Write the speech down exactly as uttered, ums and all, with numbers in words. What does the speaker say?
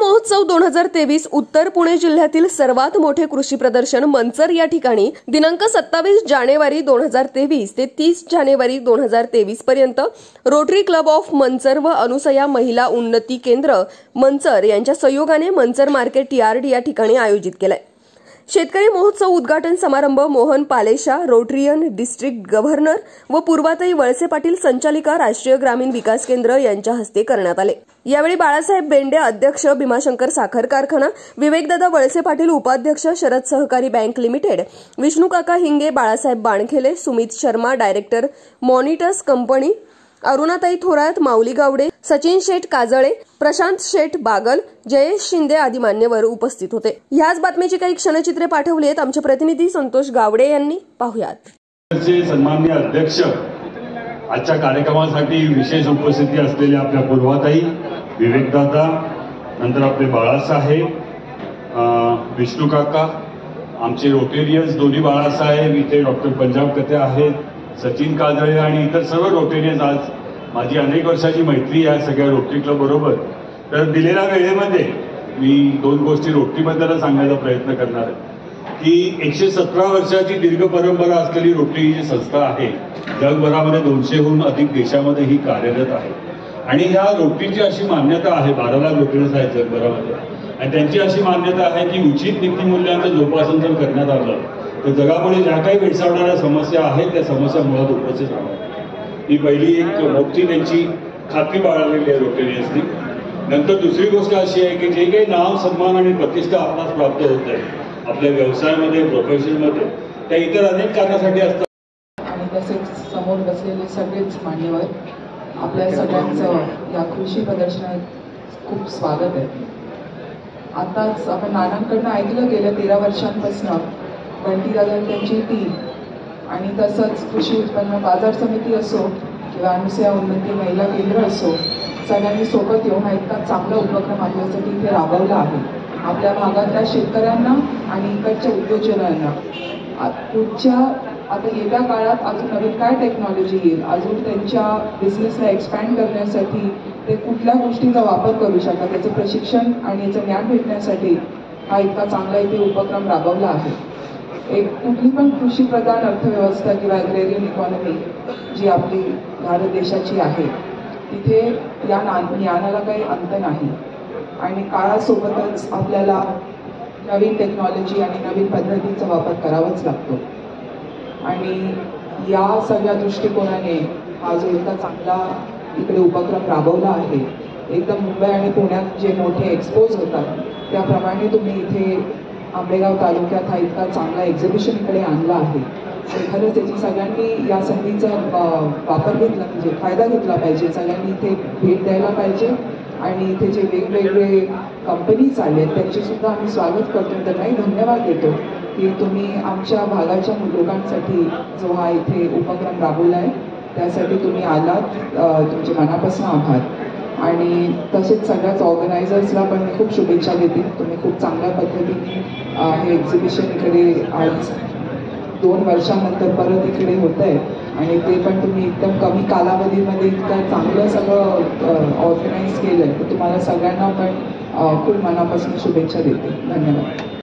महोत्सव दोन हजार तेवीस उत्तर पुणे जिल्ह्यातील सर्वात मोठे कृषी प्रदर्शन मंचर या ठिकाणी दिनांक सत्तावीस जानेवारी दोन हजार तेवीस ते तीस जानेवारी दोन हजार तेवीस पर्यंत रोटरी क्लब ऑफ मंचर व अनुसया महिला उन्नती केंद्र मंचर यांच्या सहयोगाने मंचर मार्केट यार्ड या ठिकाणी आयोजित केलाय। शेतकरी महोत्सव उद्घाटन समारंभ Mohan Palesha Rotarian district governor व पूर्वाताई वळसे पाटील संचालिका राष्ट्रीय ग्रामीण विकास केंद्र यांच्या हस्ते करण्यात आले। यावेळी बाळासाहेब बेंडे अध्यक्ष भीमाशंकर साखर कारखाना, विवेकदादा वळसे पाटील उपाध्यक्ष शरद सहकारी bank limited, Vishnukaka Hinge, Balasaheb Bankhele, Sumit Sharma director monitors company, Arunatai Thorat, Mauli Gawade, Sachin Sheth Kajale, Prashant Sheth Bagal, Jayesh Shinde आदी मान्यवर उपस्थित होते। ह्याच बातमीची काही क्षणचित्रे पाठवली आहेत आमचे प्रतिनिधी संतोष गावडे यांनी, पाहुयात। सन्माननीय अध्यक्ष, आजच्या कार्यक्रमासाठी विशेष उपस्थिती असलेल्या आपल्या पूर्वाताई, विवेकदादा, नंतर आपले बाळासाहेब, विष्णुकाका, आमचे रोटेरियन्स दोन्ही बाळासाहेब, इथे डॉक्टर पंजाब कथे आहेत, सचिन काजळे आणि इतर सर्व रोटेरियन्स, आज माझी अनेक वर्षाची मैत्री आहे सगळ्या रोटरी क्लब बरोबर। तर दिलेल्या वेळेमध्ये मी दोन गोष्टी रोटरीबद्दल सांगण्याचा प्रयत्न करणार आहे की एकशे सतरा वर्षाची दीर्घ परंपरा असलेली रोटरी ही संस्था आहे, जगभरामध्ये दोनशेहून अधिक देशामध्ये ही कार्यरत आहे आणि ह्या रोटरीची अशी मान्यता आहे, बारा लाख रोटरीज आहेत जगभरामध्ये, आणि त्यांची अशी मान्यता आहे की उचित नीतिमूल्यांचं जोपासन जर करण्यात आलं तर जगापुढे ज्या काही भेडसावणाऱ्या समस्या आहेत त्या समस्या मुळात उपस्थित राहणार। ही पहिली एक मोठी त्यांची खात्री बाळगलेली आहे रोटेरियन्सनी। नंतर दुसरी गोष्ट अशी आहे की जे काही नाव, सन्मान आणि प्रतिष्ठा आपणास प्राप्त होत आहे आपल्या व्यवसायामध्ये, प्रोफेशनमध्ये, त्या इतर अनेक कारणासाठी असतात। आणि तसेच समोर बसलेले सगळेच मान्यवर, आपल्या सगळ्यांचं या कृषी प्रदर्शनात खूप स्वागत आहे। आताच आपण नानांकडनं ऐकलं गेल्या तेरा वर्षांपासून बंटीदादा त्यांची टीम आणि तसंच कृषी उत्पन्न बाजार समिती असो किंवा अनुसया उन्नती महिला केंद्र असो, सगळ्यांनी सोबत येऊन हा इतका चांगला उपक्रम आपल्यासाठी इथे राबवला आहे। आपल्या भागातल्या शेतकऱ्यांना आणि इकडच्या उद्योजकांना पुढच्या आता येत्या काळात अजून नवीन काय टेक्नॉलॉजी येईल, अजून त्यांच्या बिझनेसला एक्सपॅन्ड करण्यासाठी ते कुठल्या गोष्टींचा वापर करू शकतात त्याचं प्रशिक्षण आणि याचं ज्ञान भेटण्यासाठी हा इतका चांगला इथे उपक्रम राबवला आहे। एक कुठली पण कृषी प्रधान अर्थव्यवस्था किंवा ॲग्रेरियन इकॉनॉमी जी आपली भारत देशाची आहे तिथे या ज्ञानाला काही अंत नाही आणि काळासोबतच आपल्याला नवीन टेक्नॉलॉजी आणि नवीन पद्धतीचा वापर करावाच लागतो आणि या सगळ्या दृष्टिकोनाने हा जो इतका चांगला इकडे उपक्रम राबवला आहे, एकदम मुंबई आणि पुण्यात जे मोठे एक्सपोज होतात त्याप्रमाणे तुम्ही इथे आंबेगाव तालुक्यात हा इतका चांगला एक्झिबिशन इकडे आणला आहे। खरंच त्याची सगळ्यांनी या संधीचा वापर घेतला पाहिजे, फायदा घेतला पाहिजे, सगळ्यांनी इथे भेट द्यायला पाहिजे आणि इथे जे वेगवेगळे कंपनीज आले आहेत त्यांचे सुद्धा आम्ही स्वागत करतो, त्यांनाही धन्यवाद देतो की तुम्ही आमच्या भागाच्या लोकांसाठी जो हा इथे उपक्रम राबवला आहे त्यासाठी तुम्ही आलात, तुमचे मनापासून आभार। आणि तसेच सगळ्याच ऑर्गनायझर्सला पण मी खूप शुभेच्छा देते, तुम्ही खूप चांगल्या पद्धतीने हे एक्झिबिशन इकडे आज दोन वर्षानंतर परत इकडे होत आहे आणि ते पण तुम्ही एकदम कमी कालावधीमध्ये इतकं चांगलं सगळं ऑर्गनाईज केलं आहे, तर तुम्हाला सगळ्यांना पण खूप मनापासून शुभेच्छा देते। धन्यवाद।